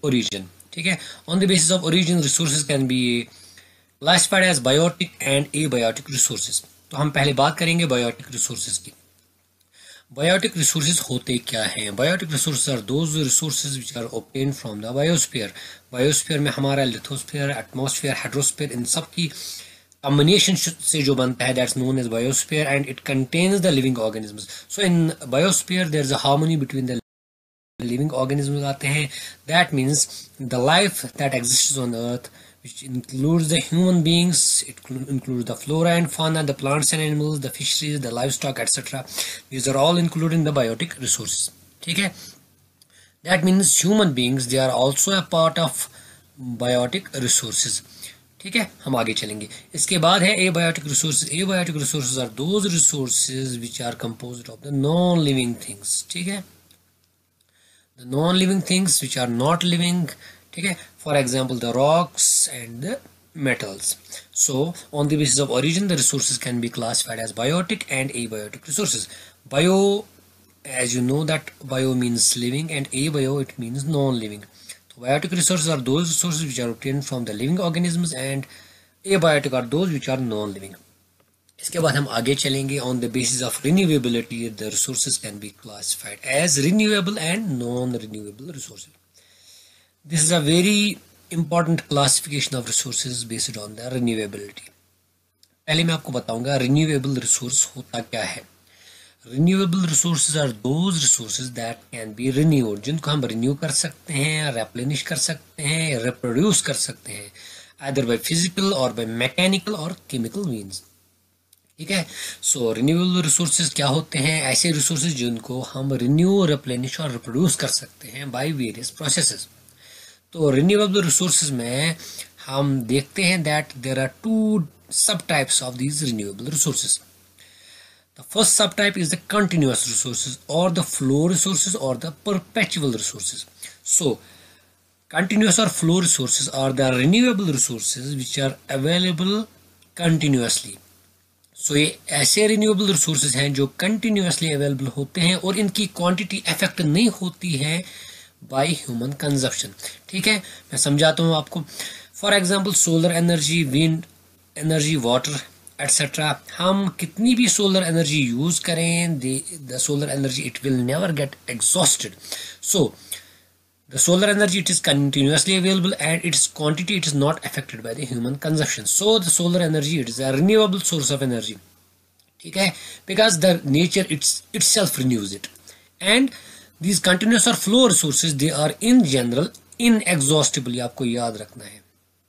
origin. ठीक है, on the basis of origin resources can be classified as biotic and abiotic resources. तो हम पहले बात करेंगे biotic resources की. Biotic resources होते क्या हैं? Biotic resources are those resources which are obtained from the biosphere. Biosphere में हमारा lithosphere, atmosphere, hydrosphere, इन सब की combination से जो बनता है, that's known as biosphere, and it contains the living organisms. So in biosphere there is a harmony between the living organisms आते हैं. That means the life that exists on earth, which includes the human beings, it includes the flora and fauna, the plants and animals, the fisheries, the livestock, etc. These are all included in the biotic resources. ठीक है, that means human beings, they are also a part of biotic resources. ठीक है, हम आगे चलेंगे. इसके बाद है abiotic resources. Abiotic resources are those resources which are composed of the non-living things. ठीक है, the non-living things which are not living. ठीक है, for example the rocks and the metals. So on the basis of origin the resources can be classified as biotic and abiotic resources. Bio, as you know that bio means living and abio it means non-living. So biotic resources are those resources which are obtained from the living organisms and abiotic are those which are non-living. इसके बाद हम आगे चलेंगे. On the basis of renewability the resources can be classified as renewable and non-renewable resources. This is a very important classification of resources based on the renewability. पहले मैं आपको बताऊंगा renewable resource होता क्या है. Renewable resources are those resources that can be renewed, जिनको हम renew कर सकते हैं, replenish कर सकते हैं, reproduce कर सकते हैं, either by physical or by mechanical or chemical means. ठीक है, सो रिन्यूएबल रिसोर्सेज क्या होते हैं? ऐसे रिसोर्सेज जिनको हम रिन्यू, रिप्लेनिश और रिप्रोड्यूस कर सकते हैं बाय वेरियस प्रोसेसेस. तो रिन्यूएबल रिसोर्सेज में हम देखते हैं that there are two sub types of these renewable resources. The first sub type is the continuous resources और द फ्लो रिसोर्सेज और the perpetual resources. So continuous और flow resources are the renewable resources which are available continuously. So ये ऐसे renewable resources हैं जो continuously available होते हैं और इनकी क्वांटिटी अफेक्ट नहीं होती है बाय ह्यूमन कंजप्शन. ठीक है, मैं समझाता हूँ आपको. For example solar energy, wind energy, water etcetera. हम कितनी भी सोलर एनर्जी यूज करें, the solar energy it will never get exhausted. So the solar energy it is continuously available and its quantity it is not affected by the human consumption. So the solar energy it is a renewable source of energy. ठीक है, because the nature itself renews it. And these continuous or flow resources they are in general inexhaustible. आपको याद रखना है.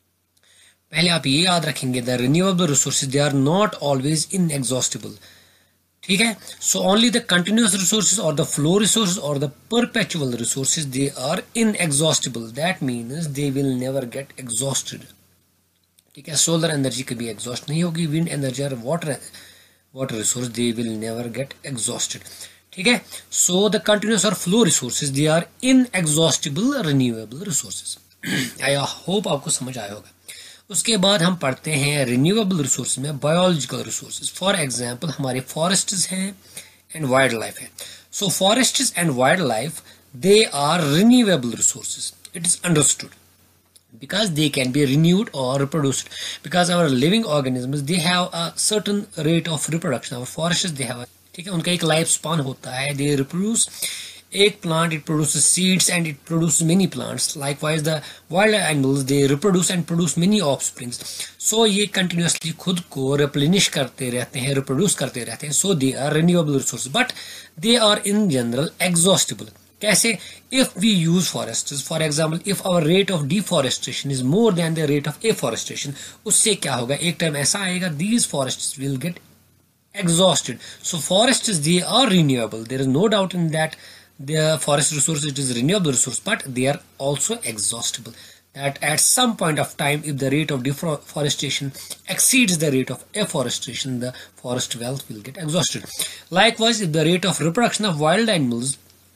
पहले आप ये याद रखेंगे the renewable resources they are not always inexhaustible. ठीक है, so only the continuous resources और द फ्लो रिसोर्सेज और the perpetual resources they are inexhaustible. That means they will never get exhausted. ठीक है, सोलर एनर्जी कभी exhaust नहीं होगी. Wind energy और water resource they will never get exhausted. ठीक है, सो द कंटिन्यूअस और flow resources they are inexhaustible renewable resources. I hope आपको समझ आया होगा. उसके बाद हम पढ़ते हैं रिन्यूएबल रिसोर्स में बायोलॉजिकल रिसोर्सेज. फॉर एग्जांपल हमारे फॉरेस्ट्स हैं एंड वाइल्ड लाइफ है. So forests and wild life they are renewable resources. It is understood because they can be renewed or reproduced because our living organisms they have a certain rate of reproduction. Our forests they have ठीक है, उनका एक life span होता है. they reproduce. एक plant it produces seeds and it produces many plants. Likewise the wild animals they reproduce and produce many offsprings. So ये continuously खुद को replenish करते रहते हैं, reproduce करते रहते हैं. So they are renewable resources but they are in general exhaustible. कैसे? If we use forests, for example, if our rate of deforestation is more than the rate of afforestation, उससे क्या होगा? एक टाइम ऐसा आएगा these forests will get exhausted. So forests they are renewable. There is no doubt in that. The forest resource it is renewable resource, but they are also exhaustible. That at some point of time, if the rate of deforestation exceeds the rate of afforestation, the forest wealth will get exhausted. Likewise, if the rate of reproduction of wild animals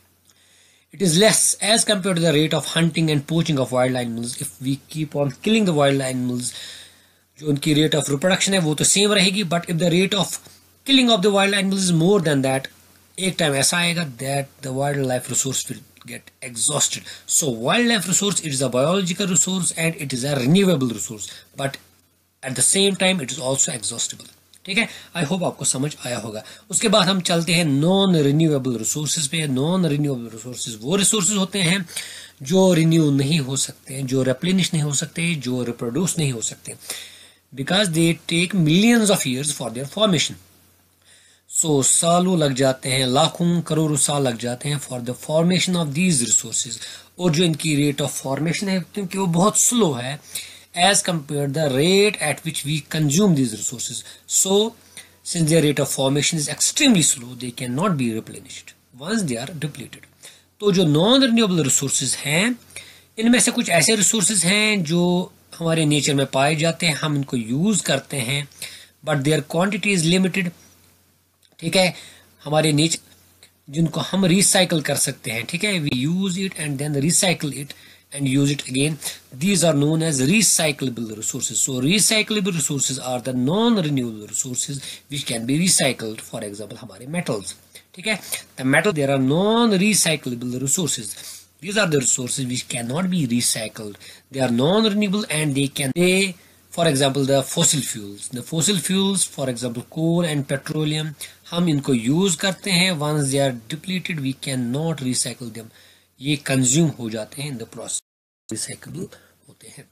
it is less as compared to the rate of hunting and poaching of wild animals, if we keep on killing the wild animals, जो उनकी rate of reproduction है वो तो same रहेगी, but if the rate of killing of the wild animals is more than that, एक time ऐसा आएगा that the wildlife resource will get exhausted. So wildlife resource, it is a biological resource and it is a renewable resource, but at the same time it is also exhaustible. ठीक है, आई hope आपको समझ आया होगा. उसके बाद हम चलते हैं नॉन रिन्यूएबल रिसोर्सेज पे. नॉन रिन्यूएबल रिसोर्सेज वो रिसोर्सेज होते हैं जो रिन्यू नहीं हो सकते, जो रिप्लेनिश नहीं हो सकते, जो रिप्रोड्यूस नहीं हो सकते, because they take millions of years for their formation. So सालों लग जाते हैं, लाखों करोड़ों साल लग जाते हैं for the formation of these resources. और जो इनकी रेट ऑफ फॉर्मेशन है क्योंकि वो बहुत स्लो है as compared the rate at which we consume these resources. So since their rate of formation is extremely slow, they cannot be replenished once they are depleted. तो जो non renewable resources हैं, इनमें से कुछ ऐसे resources हैं जो हमारे नेचर में पाए जाते हैं, हम इनको यूज करते हैं, but their quantity is limited. ठीक है, हमारे नेचर जिनको हम रिसाइकल कर सकते हैं, ठीक है, we use it and then recycle it and use it again. These are known as recyclable resources. So recyclable resources are the non-renewable resources which can be recycled. For example, हमारे metals. ठीक है, the metal, there are non-recyclable resources. These are the resources which cannot be recycled. They are non-renewable and for example, the fossil fuels. The fossil fuels, for example, coal and petroleum, हम इनको use करते हैं. Once they are depleted, we cannot recycle them. ये consume हो जाते हैं in the process, recyclable होते हैं.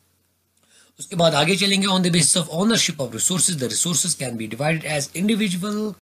उसके बाद आगे चलेंगे. On the basis of ownership of resources, the resources can be divided as individual